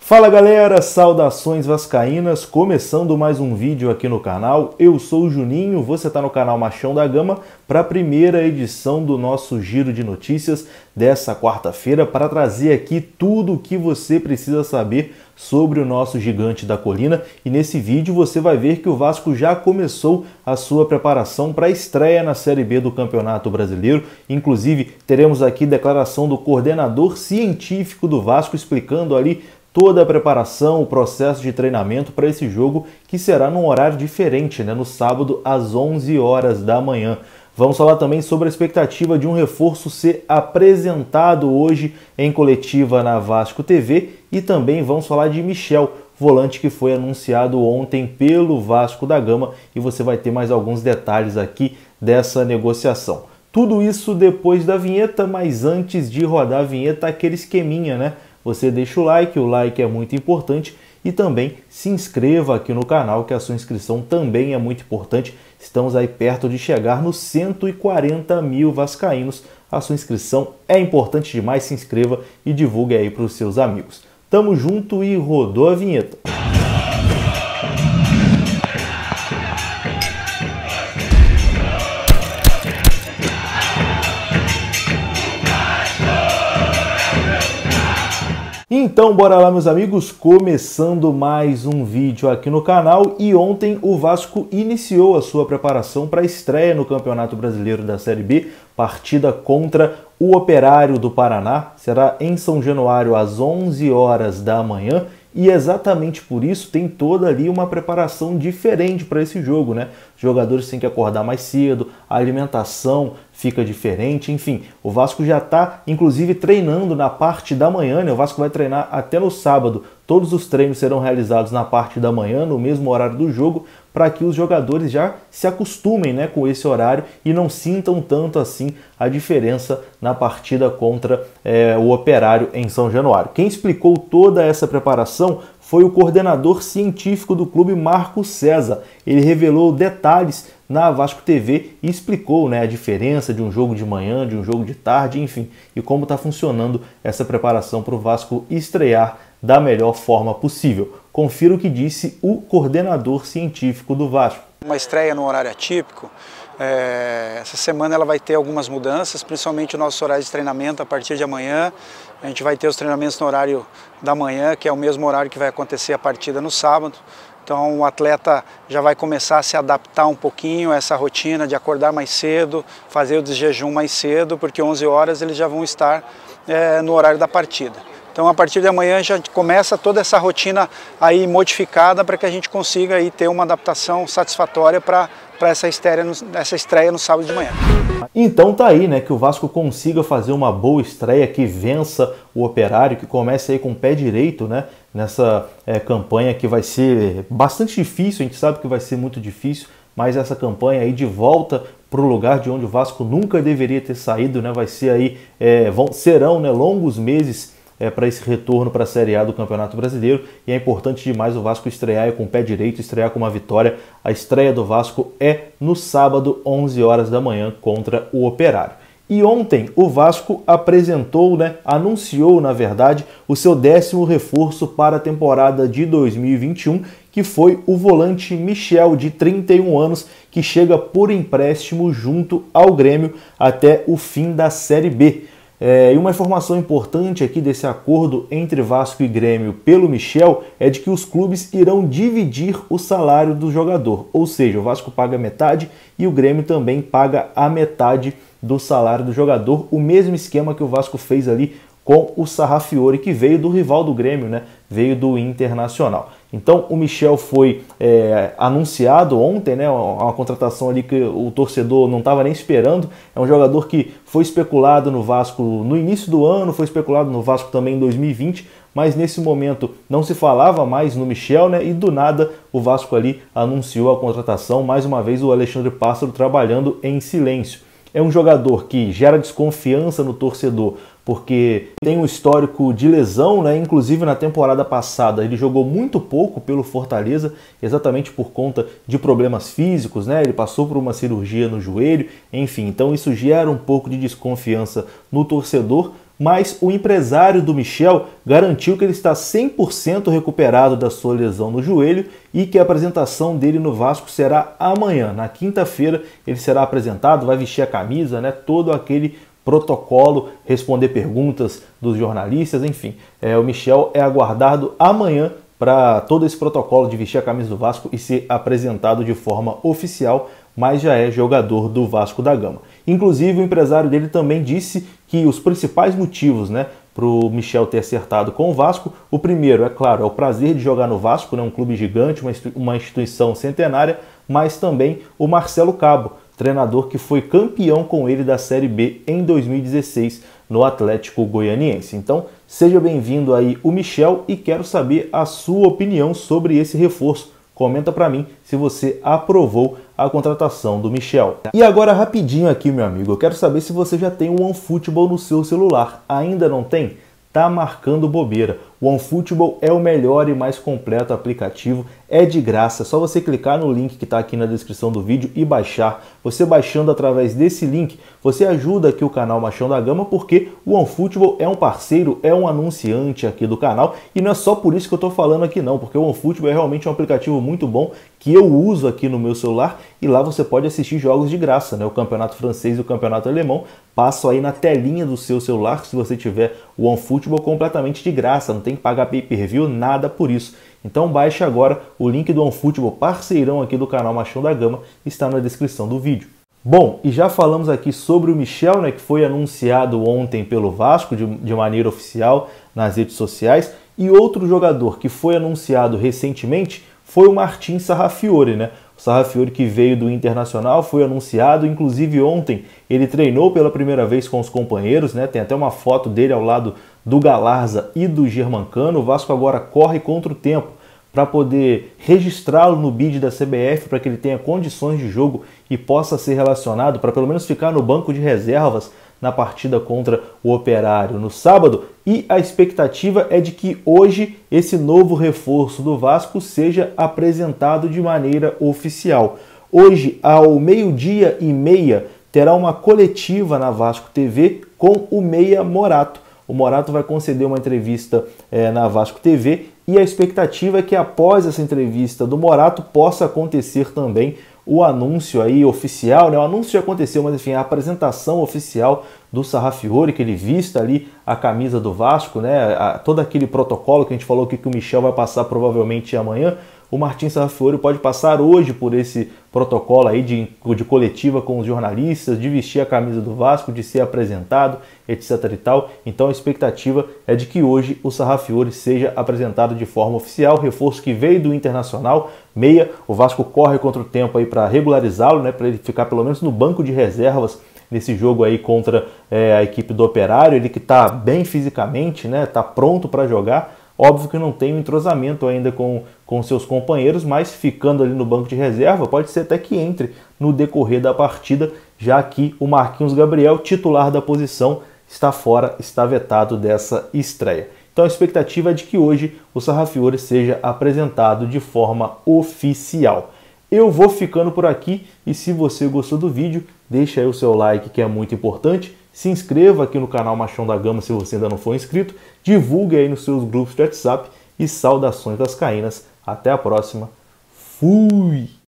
Fala galera, saudações vascaínas, começando mais um vídeo aqui no canal. Eu sou o Juninho, você está no canal Machão da Gama para a primeira edição do nosso giro de notícias dessa quarta-feira para trazer aqui tudo o que você precisa saber sobre o nosso gigante da colina. E nesse vídeo você vai ver que o Vasco já começou a sua preparação para a estreia na Série B do Campeonato Brasileiro. Inclusive teremos aqui declaração do coordenador científico do Vasco explicando ali toda a preparação, o processo de treinamento para esse jogo que será num horário diferente, no sábado às 11 horas da manhã. Vamos falar também sobre a expectativa de um reforço ser apresentado hoje em coletiva na Vasco TV e também vamos falar de Michel, volante que foi anunciado ontem pelo Vasco da Gama, e você vai ter mais alguns detalhes aqui dessa negociação. Tudo isso depois da vinheta, mas antes de rodar a vinheta, aquele esqueminha, Você deixa o like é muito importante, e também se inscreva aqui no canal, que a sua inscrição também é muito importante. Estamos aí perto de chegar nos 140 mil vascaínos. A sua inscrição é importante demais, se inscreva e divulgue aí para os seus amigos. Tamo junto e rodou a vinheta. Então bora lá, meus amigos, começando mais um vídeo aqui no canal. E ontem o Vasco iniciou a sua preparação para a estreia no Campeonato Brasileiro da Série B, partida contra o Operário do Paraná. Será em São Januário às 11 horas da manhã. E exatamente por isso tem toda ali uma preparação diferente para esse jogo, Os jogadores têm que acordar mais cedo, a alimentação fica diferente, enfim. O Vasco já está, inclusive, treinando na parte da manhã, O Vasco vai treinar até no sábado. Todos os treinos serão realizados na parte da manhã, no mesmo horário do jogo, para que os jogadores já se acostumem com esse horário e não sintam tanto assim a diferença na partida contra o Operário em São Januário. Quem explicou toda essa preparação foi o coordenador científico do clube, Marcos César. Ele revelou detalhes na Vasco TV e explicou a diferença de um jogo de manhã, de um jogo de tarde, enfim, e como está funcionando essa preparação para o Vasco estrear da melhor forma possível. Confira o que disse o coordenador científico do Vasco. Uma estreia no horário atípico, essa semana ela vai ter algumas mudanças, principalmente o nosso horário de treinamento a partir de amanhã. A gente vai ter os treinamentos no horário da manhã, que é o mesmo horário que vai acontecer a partida no sábado. Então o atleta já vai começar a se adaptar um pouquinho a essa rotina de acordar mais cedo, fazer o desjejum mais cedo, porque 11 horas eles já vão estar no horário da partida. Então a partir de amanhã já começa toda essa rotina aí modificada para que a gente consiga aí ter uma adaptação satisfatória para essa estreia no sábado de manhã. Então tá aí, que o Vasco consiga fazer uma boa estreia, que vença o Operário, que comece aí com o pé direito, nessa campanha que vai ser bastante difícil, a gente sabe que vai ser muito difícil, mas essa campanha aí de volta para o lugar de onde o Vasco nunca deveria ter saído, vai ser aí, serão longos meses para esse retorno para a Série A do Campeonato Brasileiro, e é importante demais o Vasco estrear com o pé direito, estrear com uma vitória. A estreia do Vasco é no sábado, 11 horas da manhã, contra o Operário. E ontem o Vasco apresentou, anunciou, na verdade, o seu 10º reforço para a temporada de 2021, que foi o volante Michel, de 31 anos, que chega por empréstimo junto ao Grêmio até o fim da Série B. E uma informação importante aqui desse acordo entre Vasco e Grêmio pelo Michel é de que os clubes irão dividir o salário do jogador, ou seja, o Vasco paga metade e o Grêmio também paga a metade do salário do jogador, o mesmo esquema que o Vasco fez ali com o Sarrafiore, que veio do rival do Grêmio, veio do Internacional. Então o Michel foi anunciado ontem, uma contratação ali que o torcedor não estava nem esperando. É um jogador que foi especulado no Vasco no início do ano, foi especulado no Vasco também em 2020, mas nesse momento não se falava mais no Michel, e do nada o Vasco ali anunciou a contratação. Mais uma vez o Alexandre Pássaro trabalhando em silêncio. É um jogador que gera desconfiança no torcedor, porque tem um histórico de lesão, Inclusive na temporada passada ele jogou muito pouco pelo Fortaleza, exatamente por conta de problemas físicos, Ele passou por uma cirurgia no joelho, enfim, então isso gera um pouco de desconfiança no torcedor, mas o empresário do Michel garantiu que ele está 100% recuperado da sua lesão no joelho e que a apresentação dele no Vasco será amanhã. Na quinta-feira ele será apresentado, vai vestir a camisa, né, todo aquele protocolo, responder perguntas dos jornalistas, enfim. O Michel é aguardado amanhã para todo esse protocolo de vestir a camisa do Vasco e ser apresentado de forma oficial, mas já é jogador do Vasco da Gama. Inclusive, o empresário dele também disse que os principais motivos, né, para o Michel ter acertado com o Vasco, o primeiro, é claro, é o prazer de jogar no Vasco, né, um clube gigante, uma instituição centenária, mas também o Marcelo Cabo, treinador que foi campeão com ele da Série B em 2016 no Atlético Goianiense. Então, seja bem-vindo aí o Michel e quero saber a sua opinião sobre esse reforço. Comenta para mim se você aprovou a contratação do Michel. E agora rapidinho aqui, meu amigo, eu quero saber se você já tem o OneFootball no seu celular. Ainda não tem? Tá marcando bobeira. O OneFootball é o melhor e mais completo aplicativo, é de graça, é só você clicar no link que está aqui na descrição do vídeo e baixar. Você baixando através desse link, você ajuda aqui o canal Machão da Gama, porque o OneFootball é um parceiro, é um anunciante aqui do canal, e não é só por isso que eu estou falando aqui não, porque o OneFootball é realmente um aplicativo muito bom, que eu uso aqui no meu celular, e lá você pode assistir jogos de graça, né? O campeonato francês e o campeonato alemão passam aí na telinha do seu celular, se você tiver o OneFootball completamente de graça, não tem que pagar pay-per-view, nada por isso. Então baixe agora, o link do OneFootball, parceirão aqui do canal Machão da Gama, está na descrição do vídeo. Bom, e já falamos aqui sobre o Michel, né, que foi anunciado ontem pelo Vasco de maneira oficial nas redes sociais, e outro jogador que foi anunciado recentemente foi o Martin Sarrafiore, né? O Sarrafiore, que veio do Internacional, foi anunciado, inclusive ontem ele treinou pela primeira vez com os companheiros, né? Tem até uma foto dele ao lado do Galarza e do Germancano. O Vasco agora corre contra o tempo para poder registrá-lo no bid da CBF, para que ele tenha condições de jogo e possa ser relacionado, para pelo menos ficar no banco de reservas na partida contra o Operário no sábado, e a expectativa é de que hoje esse novo reforço do Vasco seja apresentado de maneira oficial. Hoje, ao 12h30, terá uma coletiva na Vasco TV com o meia Morato. O Morato vai conceder uma entrevista na Vasco TV e a expectativa é que após essa entrevista do Morato possa acontecer também o anúncio aí oficial, né? O anúncio já aconteceu, mas enfim, a apresentação oficial do Sarrafiore, que ele vista ali a camisa do Vasco, né? Todo aquele protocolo que a gente falou que o Michel vai passar provavelmente amanhã. O Martin Sarrafiore pode passar hoje por esse protocolo aí de coletiva com os jornalistas, de vestir a camisa do Vasco, de ser apresentado, etc e tal. Então a expectativa é de que hoje o Sarrafiore seja apresentado de forma oficial, reforço que veio do Internacional, meia. O Vasco corre contra o tempo aí para regularizá-lo, né, para ele ficar pelo menos no banco de reservas nesse jogo aí contra a equipe do Operário. Ele que está bem fisicamente, né, está pronto para jogar. Óbvio que não tem um entrosamento ainda com seus companheiros, mas ficando ali no banco de reserva, pode ser até que entre no decorrer da partida, já que o Marquinhos Gabriel, titular da posição, está fora, está vetado dessa estreia. Então a expectativa é de que hoje o Sarrafiore seja apresentado de forma oficial. Eu vou ficando por aqui e se você gostou do vídeo, deixa aí o seu like, que é muito importante. Se inscreva aqui no canal Machão da Gama se você ainda não for inscrito. Divulgue aí nos seus grupos de WhatsApp e saudações vascaínas. Até a próxima. Fui!